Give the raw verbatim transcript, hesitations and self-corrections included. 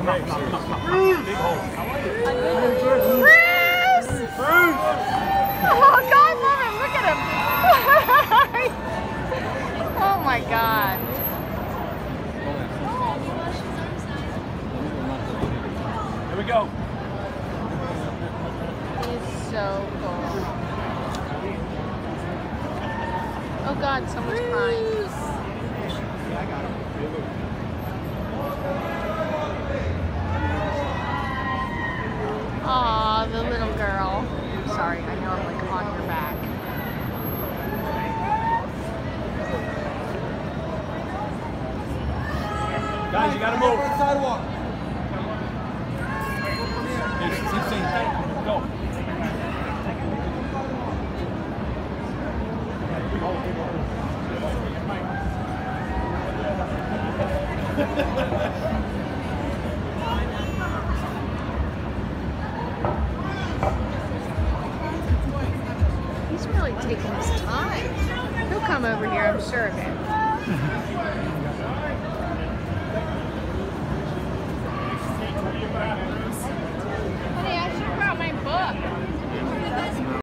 Oh God, love him! Look at him! Oh my God! Here we go. He's so cool. Oh God, someone's crying. Aw, the little girl. Sorry, I know I'm like on your back. Guys, you gotta move. Sidewalk. Go. He's really taking his time. He'll come over here, I'm sure of it.